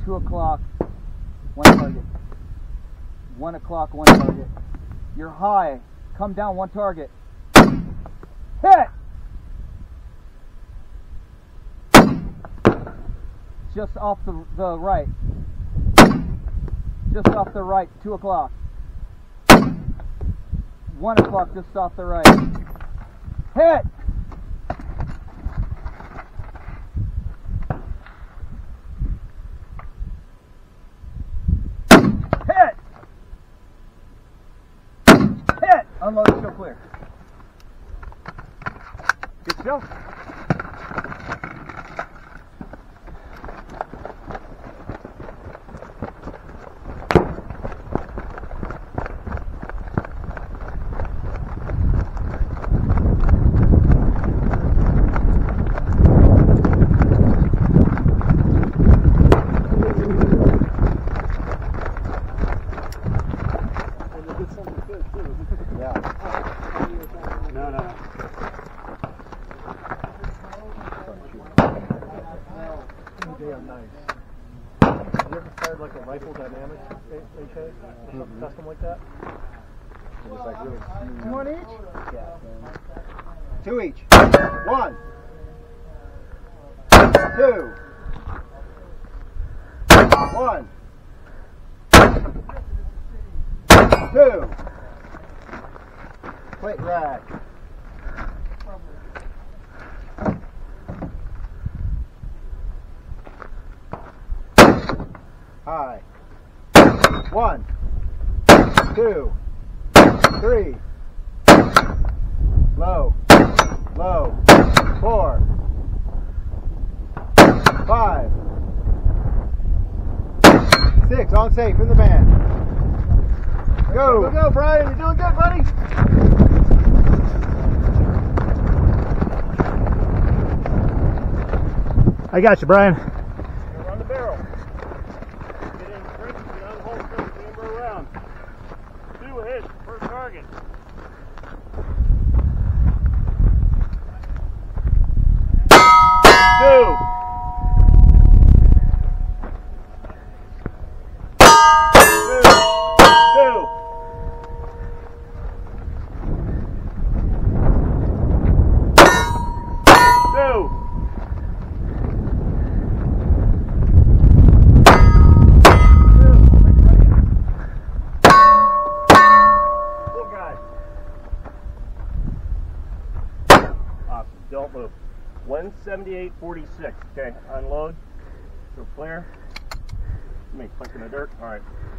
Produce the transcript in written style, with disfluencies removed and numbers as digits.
2 o'clock, 1 target. 1 o'clock, 1 target. You're high. Come down, 1 target. Hit! Just off the right. Just off the right, 2 o'clock. 1 o'clock, just off the right. Hit! Hit! Hit! Unload, still clear. Good to go. Damn nice. Have you ever fired like a rifle dynamic HA? Something custom like that? It was like really smooth. 1 each? Yeah. 2 each. 1, 2, 1, 2. Plate rack. High. 1, 2, 3. Low. Low. 4, 5, 6. On safe in the band. Go. Go, Brian. You're doing good, buddy. I got you, Brian. Run the barrel. Get in straight, get on the whole string, camber around. 2 hits, first target. 2. 178.46. Okay, unload. Go clear. Let me click in the dirt. All right.